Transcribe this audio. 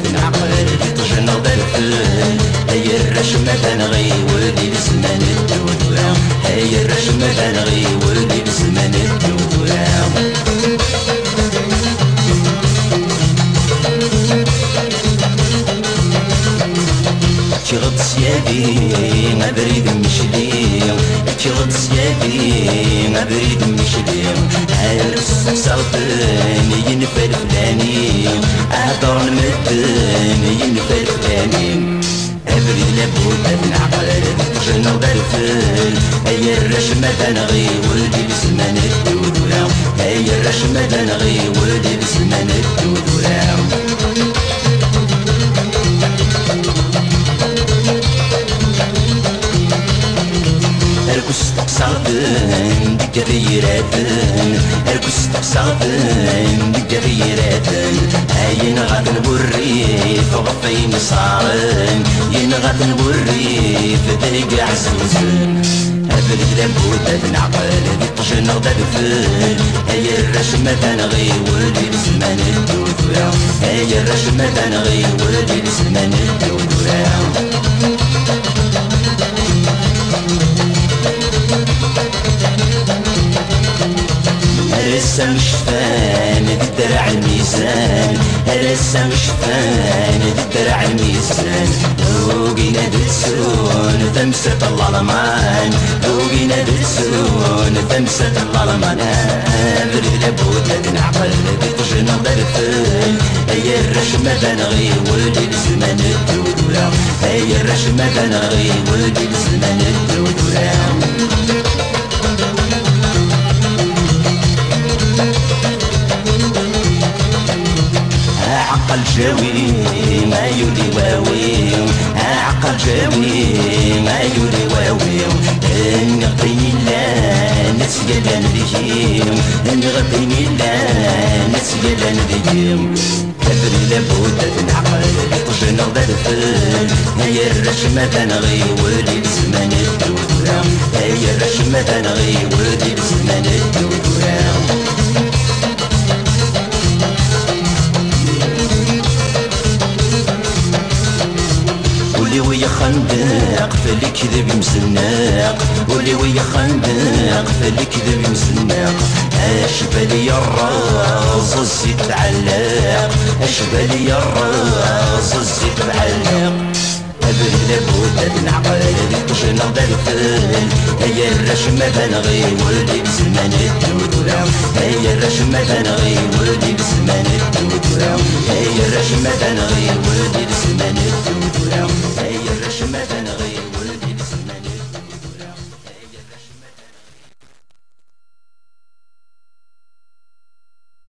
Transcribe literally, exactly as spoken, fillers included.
نعقل طجنا ضرفل هي الرشمة تنغي ولدي بزمان الدودورة هي الرشمة تنغي ولدي بزمان الدودورة تغط سيادي ما بريد مشلي تغط سيادي ما بريد مشلي عرس صوتن ينفر فلاني اهدر المدن ينفر فلاني ابريد لابد نعقل جنة ضرفل هي الرشمة تنغي ولدي بزمان الدودورة هي الرشمة تنغي ولدي بزمان الدودورة اركس تقصادن دقريراتن اركس تقصادن دقريراتن هاين غاد الوريف غفين صارن ين غاد الوريف ذيق عزوزن ابرد لابد نعقل ذي طجن غدفل هي الرشمة تنغي ولدي بزمان الدودورة هي الرشمة تنغي ولدي بزمان الدودورة هرسة مش فان دي الدرع الميزان هرسة مش فان دي الدرع الميزان دوقينا دلسون تمسة الظلمان دوقينا دلسون تمسة الظلمان ابرد لابد نعقل دي طجنا ضرفل هي الرشمة تنغي ولدي بزمان الدودورة هي الرشمة تنغي ولدي بزمان الدودورة عقل جاوي ما يولي واوي عقل جاوي ما يولي واوي نغطيني لا نتسقل نديهم نغطيني لا نتسقل نديهم ابري لابد نعقل طجنا ضرفل هي الرشمة تنغي ولدي بزمان الدودورة هي الرشمة تنغي ولدي بزمان الدودورة ولي ويا خندق في الكذب مسناق ولي ويا خندق في الكذب مسناق اشبالي الراس الزيت تعلق اشبالي الراس الزيت تعلق ابرد لابد نعقل ذي طجنا ضرفل هي الرشمة تنغي ولدي بزمان الدودورة هي الرشمة تنغي ولدي بزمان الدودورة هي الرشمة